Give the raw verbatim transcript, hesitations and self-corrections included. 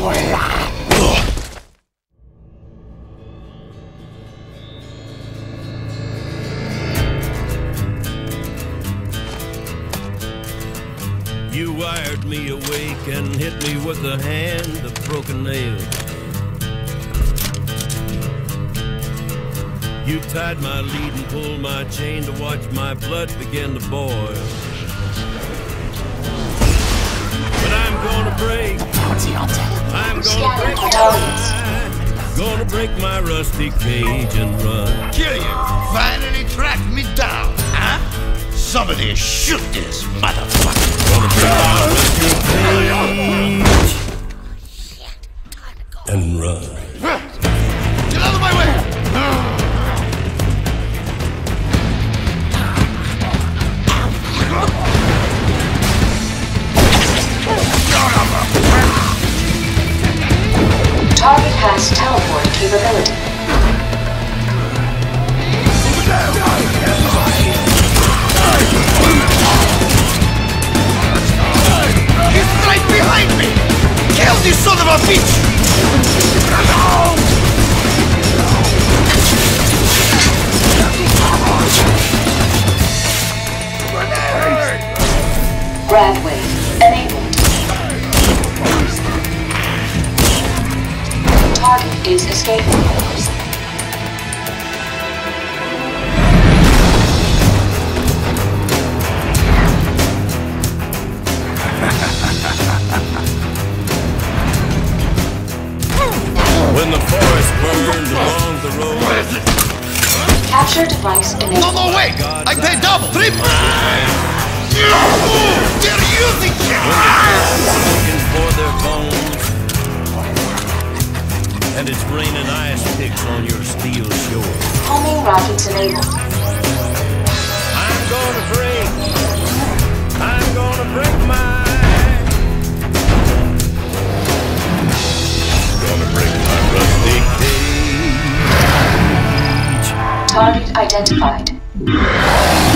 You wired me awake and hit me with a hand of broken nail. You tied my lead and pulled my chain to watch my blood begin to boil. But I'm gonna break, I'm gonna break my, gonna break my rusty cage and run. Kill you! Finally tracked me down, huh? Somebody shoot this motherfucker! Gonna break my rusty cage and run. Get out of my way! Target has teleport capability. He's right behind me! Kill this son of a bitch! Grab wave enabled. Target is escaping. When the forest burned along the road. What is it? Capture device enabled. No, no, wait! I pay double, triple! They're using Looking for their bones, and it's raining ice picks on your steel shore. Homing rockets enabled. I'm gonna break, I'm gonna break mine. Gonna break my rusty cage. Target identified.